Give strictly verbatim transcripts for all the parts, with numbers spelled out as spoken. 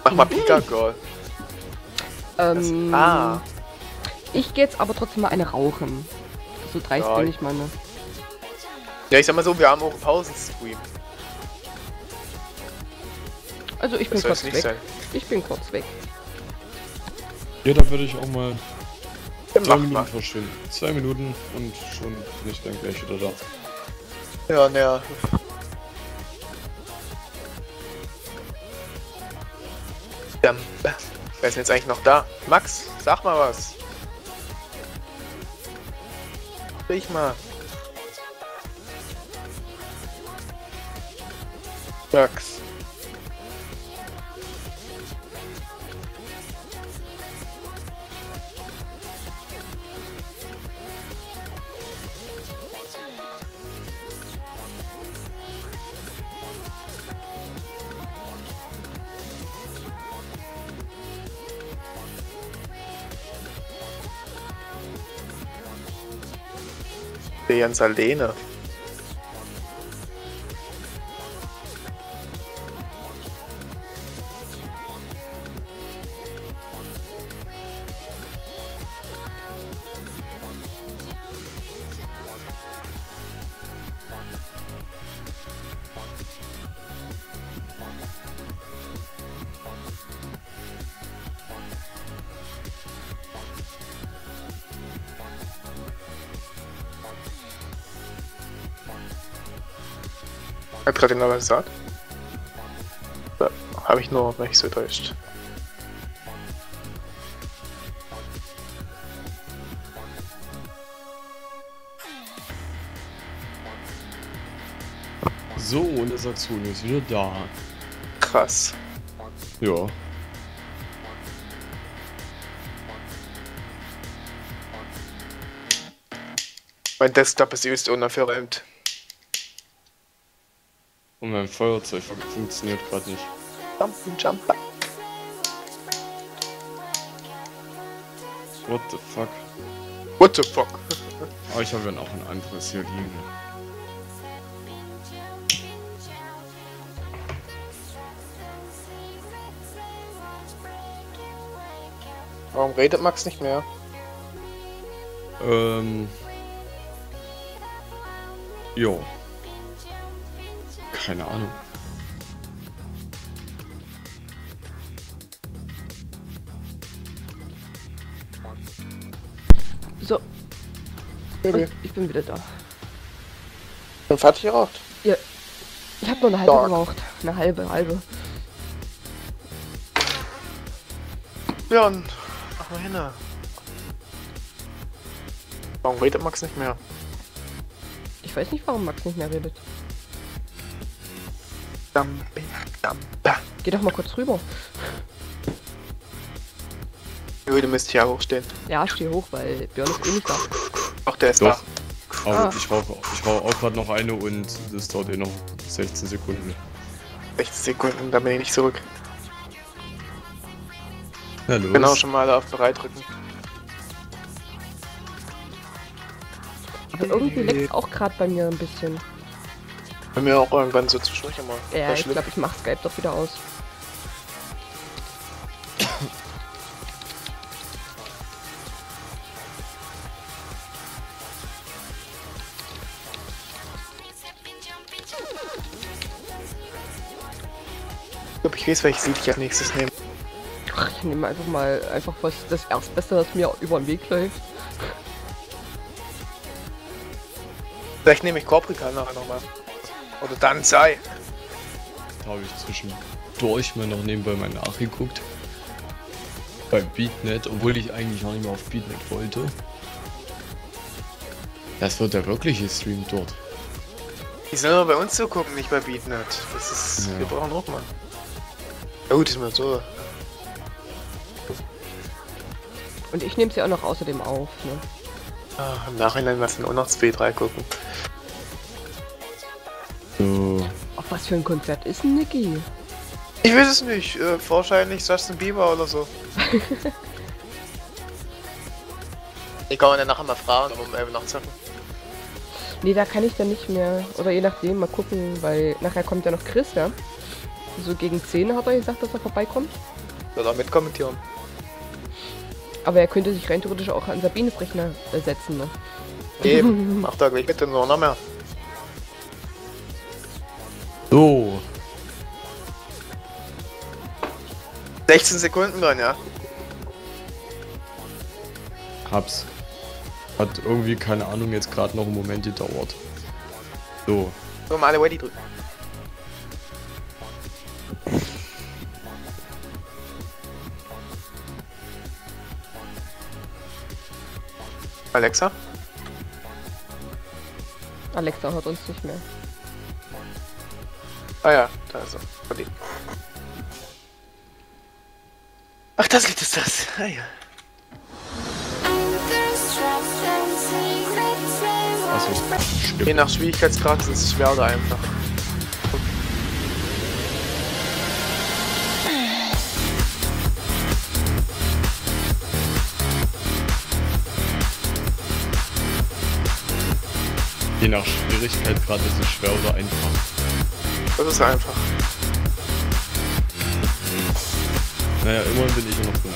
Mach mal Pika Girl. Ähm, ah. Ich gehe jetzt aber trotzdem mal eine rauchen. So dreist Ja, bin ich mal, ne? Ja, ich sag mal so, wir haben auch Pausenstream. Also ich bin Das soll kurz es nicht weg. sein. Ich bin kurz weg. Ja, da würde ich auch mal Dann zwei mach Minuten mal. verschwinden. Zwei Minuten und schon bin ich dann gleich wieder da. Ja, naja. Dann, wer ist denn jetzt eigentlich noch da? Max, sag mal was. Sprich mal. Max. Der Jans alleine. Hat gerade noch was gesagt? Ja, habe ich nur mich so täuscht. So, und der Saxon ist wieder da. Krass. Ja. Mein Desktop ist übelst unaufgeräumt. Und mein Feuerzeug fun funktioniert gerade nicht. Jumpen, jumper. What the fuck? What the fuck? Aber ich habe ja noch ein anderes hier liegen. Warum redet Max nicht mehr? Ähm. Jo. Keine Ahnung. So, Baby. und ich bin wieder da. Bin fertig geraucht. Ja. Ich habe nur eine halbe Stark. geraucht. Eine halbe, halbe. Ja, und mach mal hin. Warum redet Max nicht mehr? Ich weiß nicht, warum Max nicht mehr redet. Dampe, dampe. Geh doch mal kurz rüber. Jo, du müsst hier hochstehen. Ja, steh hoch, weil Björn ist eh nicht da. Ach, der ist Doch. da. Aber Ah. ich rauche ich rauch auch gerade noch eine und das dauert eh noch sechzehn Sekunden. sechzehn Sekunden, dann bin ich nicht zurück. Ja, los. Genau, schon mal auf bereit drücken. Aber irgendwie leckt auch gerade bei mir ein bisschen. Bei mir auch irgendwann so zwischendurch immer. Ja, War ich schlimm. glaube, ich mach Skype doch wieder aus. Ich glaube, ich weiß, welches Lied ich als nächstes nehme. Ach, ich nehme einfach mal einfach was das Erstbeste, was mir über den Weg läuft. Vielleicht nehme ich Corprica nachher nochmal. Oder Danzai. Da habe ich zwischendurch mal noch nebenbei mal nachgeguckt. Bei Beatnet, obwohl ich eigentlich noch nicht mehr auf Beatnet wollte. Das wird der wirkliche Stream dort. Die sollen aber bei uns zu gucken, nicht bei Beatnet. Das ist. Ja. Wir brauchen auch mal. Ja gut, ist mal so. Und ich nehme sie auch noch außerdem auf, ne? Ah, im Nachhinein was in auch noch zwei, drei gucken. So. Auf was für ein Konzert ist ein Niki? Ich weiß es nicht. Äh, wahrscheinlich Justin Bieber oder so. Ich kann man ja nachher mal fragen, ob wir noch zocken. Nee, da kann ich dann nicht mehr. Oder je nachdem, mal gucken, weil nachher kommt ja noch Chris, ja? So gegen zehn hat er gesagt, dass er vorbeikommt. Soll er mitkommentieren? Aber er könnte sich rein theoretisch auch an Sabines Rechner äh, setzen, ne? Eben, macht er gleich mit und noch mehr. So. sechzehn Sekunden dran, ja. Hab's. Hat irgendwie, keine Ahnung, jetzt gerade noch einen Moment gedauert. So. So, mal alle Ready drücken. Alexa? Alexa hört uns nicht mehr. Ah ja, da ist er. Verdient. Ach, das Lied ist das. Ah ja. Also, Je stimmt. nach Schwierigkeitsgrad ist es schwer oder einfach. Je nach Schwierigkeit gerade ist es schwer oder einfach. Das ist einfach. Naja, immerhin bin ich immer noch drin.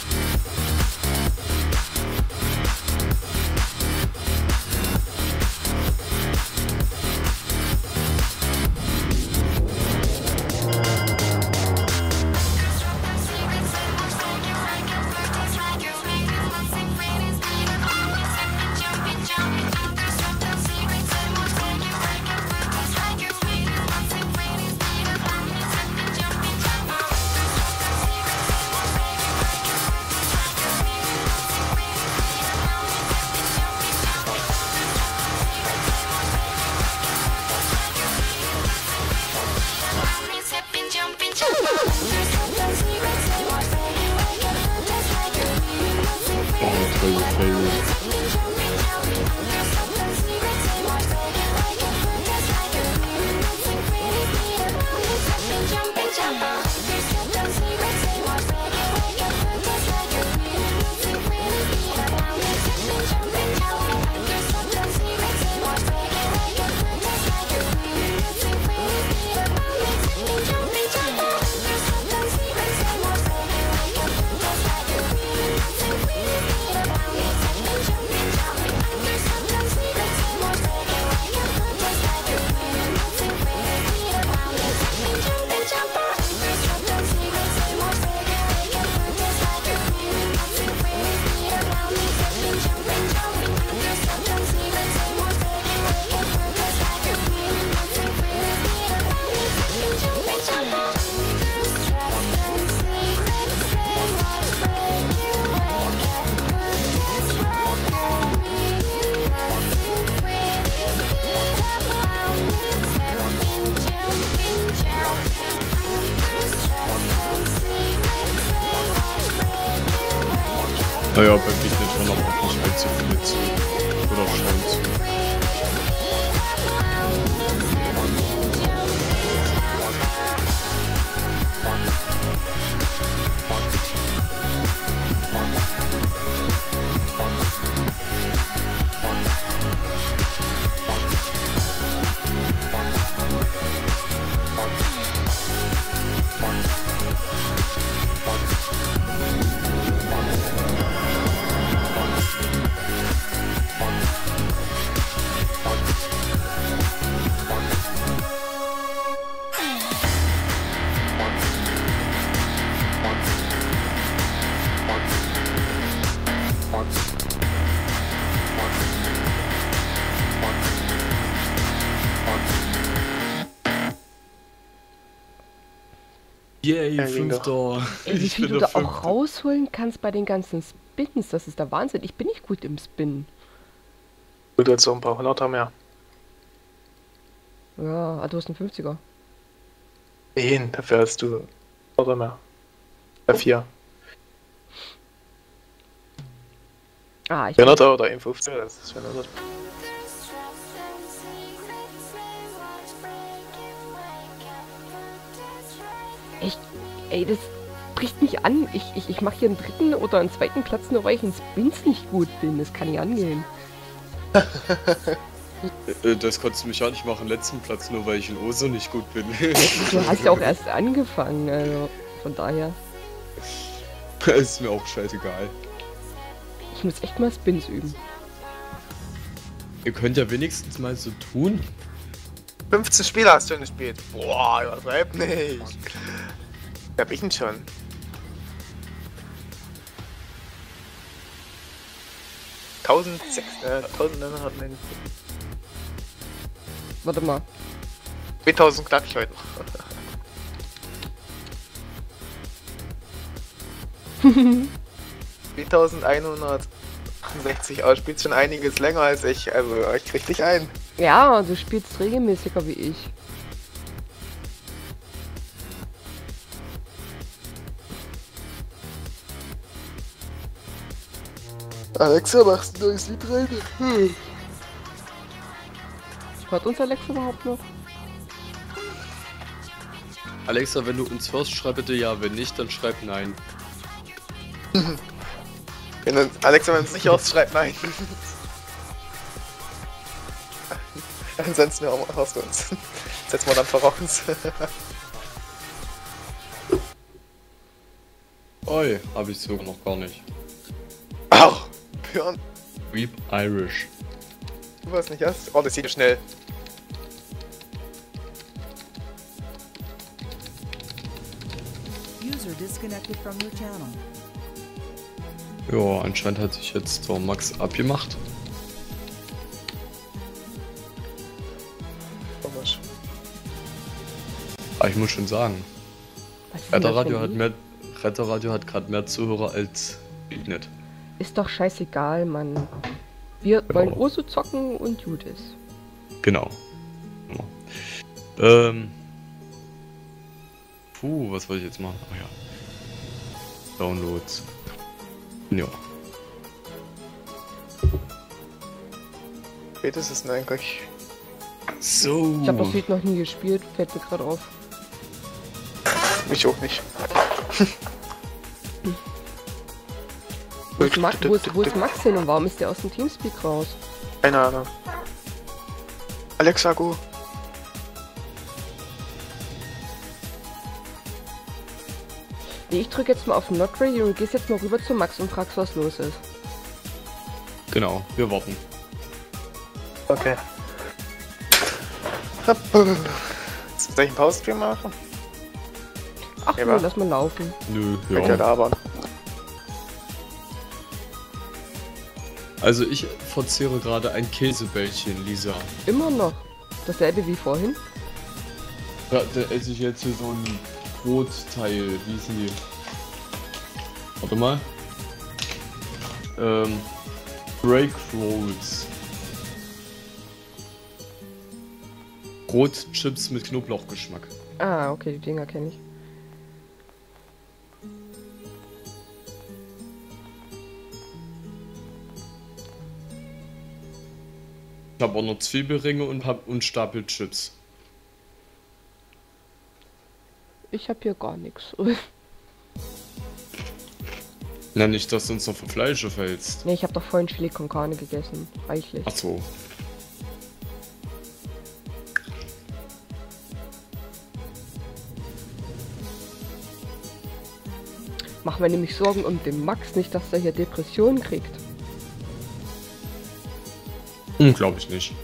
Oh, toll, toll. Naja, bei Big Net schon aber auch nicht allzu viele zu. Oder schauen zu. Yay, Ja, ging Fünfter. Ey, wie Ich viel bin du der da auch Fünfte. rausholen kannst bei den ganzen Spins, das ist der Wahnsinn. Ich bin nicht gut im Spin. Du hast so ein paar Hunderter mehr. Ja, ah, du hast einen fünfziger. Nein, dafür hast du Hunderter mehr. Bei vier. Ah, ich vierhunderter oder fünfzig, das ist vierhundert. echt, ey, das bricht mich an. Ich, ich, ich mache hier einen dritten oder einen zweiten Platz, nur weil ich in Spins nicht gut bin. Das kann nicht angehen. Äh, Das konntest du mich auch nicht machen, letzten Platz, nur weil ich in Oso nicht gut bin. Du hast ja auch erst angefangen, also von daher. Ist mir auch scheißegal. Ich muss echt mal Spins üben. Ihr könnt ja wenigstens mal so tun. fünfzehn Spiele hast du schon gespielt. Boah, übertreib nicht. Wer hab ich denn schon? eintausendneunhundertneunundsiebzig. Warte mal. zweitausend knapp ich heute noch. zweitausendeinhundertsechzig, aber spielt schon einiges länger als ich, also ich krieg dich ein. Ja, du spielst regelmäßiger wie ich. Alexa, machst du ein neues Lied rein? Hm. Hört uns Alexa überhaupt noch? Alexa, wenn du uns hörst, schreib bitte ja. Wenn nicht, dann schreib nein. Wenn du, Alexa, wenn du es nicht hörst, schreib nein. Ansonsten hörst du uns. Setzen wir dann voraus. Oi, hab ich sogar noch gar nicht. Ach, Björn, Weep Irish. du was nicht hast? Oh, das geht schnell. User disconnected from your channel. Ja, anscheinend hat sich jetzt der Max abgemacht. Komisch. Aber ich muss schon sagen, Was ist denn das Retterradio für ein hat Lied? mehr, Retterradio hat gerade mehr Zuhörer als Beatnet. Ist doch scheißegal, Mann. Wir Genau. wollen Oso zocken und gut ist. Genau. Ja. Ähm. Puh, was wollte ich jetzt machen? Ach ja. Downloads. Ja. Spät ist es denn eigentlich? So. Ich habe das Lied noch nie gespielt, fällt mir gerade auf. Ich auch nicht. Wo ist, Max, wo, ist, wo ist Max hin und warum ist der aus dem Teamspeak raus? Keine Ahnung. Alexa, go. Nee, ich drücke jetzt mal auf Not Ready und gehst jetzt mal rüber zu Max und fragst, was los ist. Genau, wir warten. Okay. Soll ich einen Pause-Stream machen? Ach Ja, nee, aber- lass mal laufen. Nö, Ja. ja. Ja, labern. Also ich verzehre gerade ein Käsebällchen, Lisa. Immer noch. Dasselbe wie vorhin. Da, da esse ich jetzt hier so ein Brotteil. Wie hießen die? Warte mal. Ähm. Break Rolls. Brotchips mit Knoblauchgeschmack. Ah, okay, die Dinger kenne ich. Ich habe auch noch Zwiebelringe und hab und Stapel Chips. Ich habe hier gar nichts. Na, nicht, dass du uns noch für Fleisch fällst. Nee, ich habe doch vorhin Chili con Carne gegessen. Reichlich. Ach so. Mach mir nämlich Sorgen um den Max, nicht, dass er hier Depressionen kriegt. Hm, glaube ich nicht.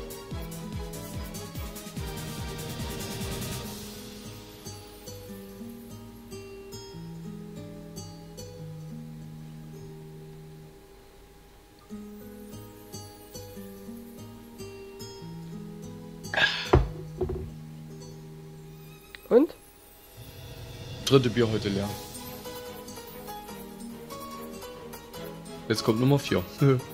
Und? Dritte Bier heute leer. Jetzt kommt Nummer vier.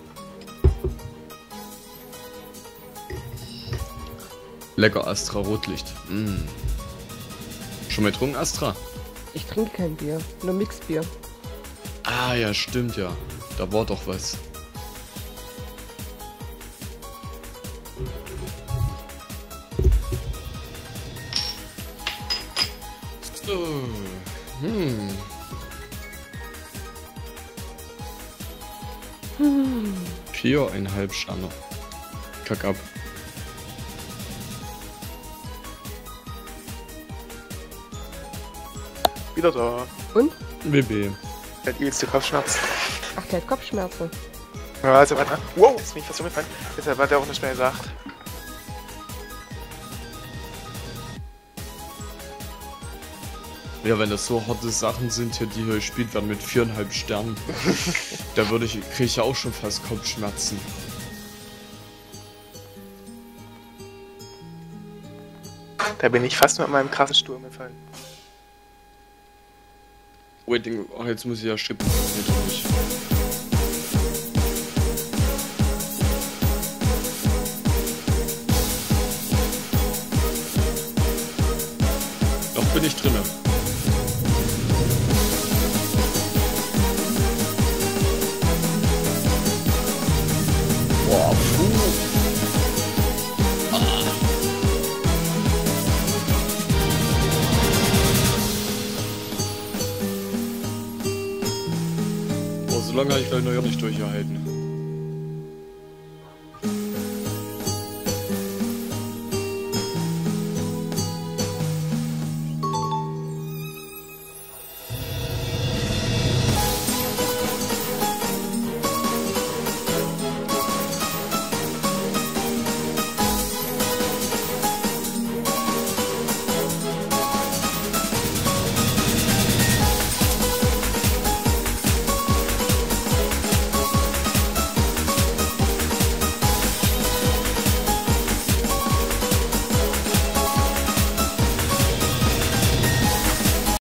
Lecker Astra Rotlicht. Mm. Schon mal getrunken, Astra? Ich trinke kein Bier, nur Mixbier. Ah ja, stimmt ja. Da war doch was. So. Hm. Viereinhalb Sterne. Kack ab. Wieder da. Und? W B. Der hat übelste Kopfschmerzen. Ach, der hat Kopfschmerzen. Ja, also warte. Wow, jetzt bin ich fast umgefallen. Deshalb hat er auch nicht mehr gesagt. Ja, wenn das so harte Sachen sind, hier, die hier gespielt werden mit viereinhalb Sternen, da würde ich, kriege ich ja auch schon fast Kopfschmerzen. Da bin ich fast mit meinem krassen Stuhl umgefallen. Waiting, ach, jetzt muss ich ja schippen. Nee, doch nicht. Noch bin ich drinne. Boah, puh. So lange habe ich gleich noch nicht durchgehalten.